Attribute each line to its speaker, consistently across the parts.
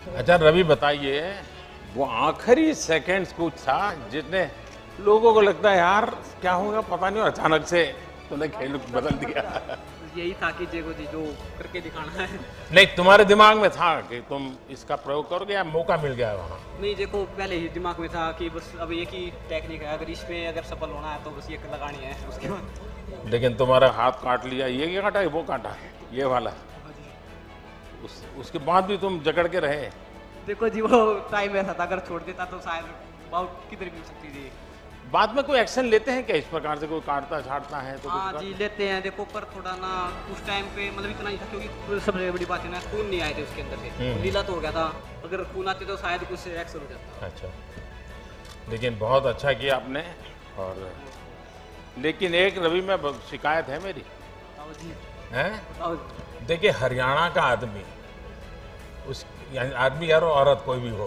Speaker 1: अच्छा रवि बताइए, वो आखिरी सेकंड्स कुछ था जिसने लोगों को लगता है यार क्या होगा पता नहीं, और अचानक से तूने खेल बदल दिया।
Speaker 2: यही था कि जेगो जी जो करके दिखाना है।
Speaker 1: नहीं, तुम्हारे दिमाग में था कि तुम इसका प्रयोग करोगे या मौका मिल गया वहाँ?
Speaker 2: नहीं, देखो पहले ही दिमाग में था कि बस अब एक ही टेक्निक है, अगर इसमें अगर सफल होना है तो बस ये लगानी है, उसके बाद।
Speaker 1: लेकिन तुम्हारा हाथ काट लिया, ये क्या काटा है, वो काटा ये वाला, उसके बाद भी तुम जकड़ के रहे।
Speaker 2: देखो जी वो टाइम ऐसा था, अगर छोड़ देता तो शायद बाउट किधर भी हो सकती थी।
Speaker 1: बाद में कोई एक्शन लेते हैं क्या इस प्रकार से, कोई काटता छाटता है तो
Speaker 2: हाँ
Speaker 1: कुछ
Speaker 2: जी लेते हैं, देखो पर थोड़ा ना उस टाइम पे मतलब इतना ही था क्योंकि सबसे बड़ी बात है ना, खून नहीं आए थे उसके अंदर से, लीला तो हो गया था, अगर खून आते तो शायद कुछ एक्शन हो जाता।
Speaker 1: अच्छा, लेकिन बहुत अच्छा किया आपने। और लेकिन एक रवि में शिकायत है मेरी।
Speaker 2: बताओ जी।
Speaker 1: हैं?
Speaker 2: बताओ जी।
Speaker 1: देखिए हरियाणा का आदमी, उस यानी आदमी यार औरत कोई भी हो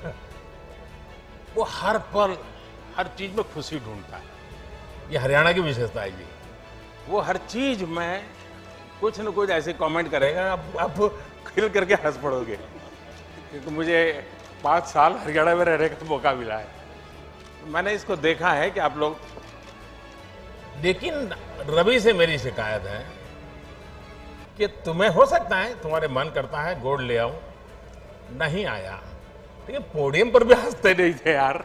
Speaker 1: वो हर पल हर चीज में खुशी ढूंढता है। ये हरियाणा की विशेषता है जी। वो हर चीज में कुछ न कुछ ऐसे कमेंट करेगा, आप खिल करके हंस पड़ोगे, क्योंकि मुझे 5 साल हरियाणा में रहने का मौका मिला है। मैंने इसको देखा है कि आप लोग, लेकिन रवि से मेरी शिकायत है कि तुम्हें हो सकता है तुम्हारे मन करता है गोल्ड ले आऊं, नहीं आया, लेकिन पोडियम पर भी हंसते नहीं थे यार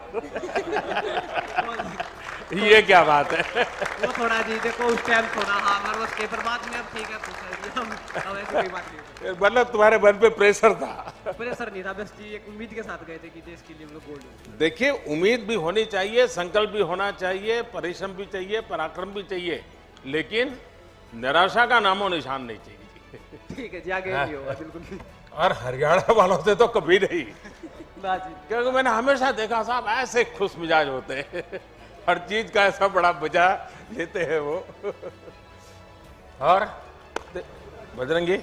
Speaker 1: ये क्या बात है?
Speaker 2: वो थोड़ा जी देखो उस टाइम थोड़ा हाँ नर्वस थे, पर बाद में अब ठीक है, खुश है जी हम, अब ऐसी कोई बात नहीं।
Speaker 1: मतलब तुम्हारे मन पे प्रेशर था?
Speaker 2: प्रेशर नहीं था, बस जी एक उम्मीद के साथ गए थे कि देश के लिए हम लोग गोल्ड।
Speaker 1: देखिए उम्मीद भी होनी चाहिए, संकल्प भी होना चाहिए, परिश्रम भी चाहिए, पराक्रम भी चाहिए, लेकिन निराशा का नामो निशान नहीं चाहिए।
Speaker 2: ठीक है जी, आगे नहीं होगा बिल्कुल भी।
Speaker 1: और हरियाणा वालों से तो कभी नहीं,
Speaker 2: ना जी।
Speaker 1: क्योंकि मैंने हमेशा देखा साहब ऐसे खुश मिजाज होते हैं हर चीज का ऐसा बड़ा मजा लेते हैं वो। और बजरंगी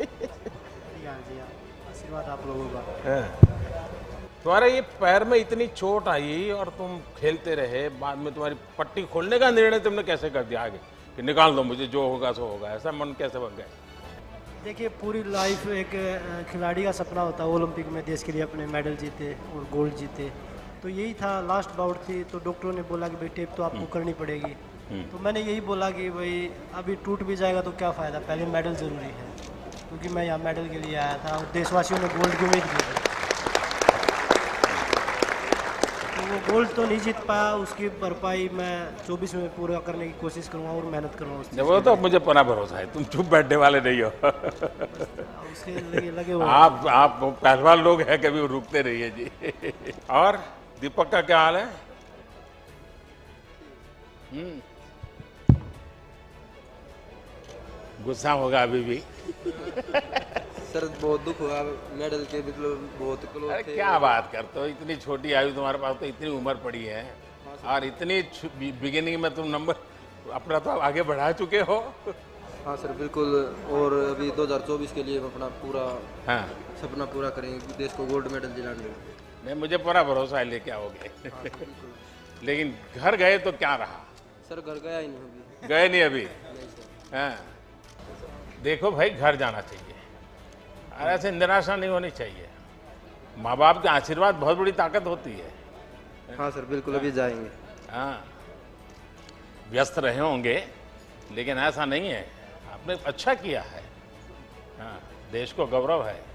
Speaker 2: आशीर्वाद आप लोगों का।
Speaker 1: तुम्हारे ये पैर में इतनी चोट आई और तुम खेलते रहे, बाद में तुम्हारी पट्टी खोलने का निर्णय तुमने कैसे कर दिया आगे कि निकाल दो मुझे, जो होगा सो होगा, ऐसा मन कैसे बन गया?
Speaker 3: देखिए पूरी लाइफ एक खिलाड़ी का सपना होता है ओलंपिक में देश के लिए अपने मेडल जीते और गोल्ड जीते, तो यही था। लास्ट बाउट थी तो डॉक्टरों ने बोला कि भाई टेप तो आपको करनी पड़ेगी, तो मैंने यही बोला कि भाई अभी टूट भी जाएगा तो क्या फ़ायदा, पहले मेडल ज़रूरी है, क्योंकि मैं यहाँ मेडल के लिए आया था और देशवासियों ने गोल्ड की उम्मीद की थी। तो वो गोल्ड तो नहीं जीत पाया, उसकी भरपाई मैं 24 में पूरा करने की कोशिश करूँगा और मेहनत करूँगा उस चीज़
Speaker 1: वो तो मुझे पूरा भरोसा है, तुम चुप बैठने वाले नहीं हो
Speaker 3: उसके लगे हुए
Speaker 1: आप पहलवान लोग हैं, कभी रुकते नहीं है जी और दीपक का क्या हाल है? गुस्सा होगा अभी भी?
Speaker 4: सर बहुत दुख हुआ, मेडल के मतलब बहुत क्लोज
Speaker 1: अरे
Speaker 4: थे।
Speaker 1: क्या बात करते हो, इतनी छोटी आयु तुम्हारे पास, तो इतनी उम्र पड़ी है और इतनी बिगिनिंग में तुम नंबर अपना तो आगे बढ़ा चुके हो।
Speaker 4: हाँ सर बिल्कुल, और अभी 2024 के लिए हम अपना पूरा
Speaker 1: हाँ
Speaker 4: सपना पूरा करेंगे, देश को गोल्ड मेडल दिलाने।
Speaker 1: नहीं, मुझे पूरा भरोसा है लेके आओगे लेकिन घर गए तो क्या रहा?
Speaker 4: सर घर गया ही नहीं अभी।
Speaker 1: गए नहीं अभी?
Speaker 4: नहीं सर।
Speaker 1: हाँ, देखो भाई घर जाना चाहिए और ऐसे निराशा नहीं होनी चाहिए। माँ बाप के आशीर्वाद बहुत बड़ी ताकत होती है।
Speaker 4: हाँ सर बिल्कुल, अभी जाएंगे।
Speaker 1: हाँ, व्यस्त रहे होंगे लेकिन ऐसा नहीं है, आपने अच्छा किया है। हाँ, देश को गौरव है।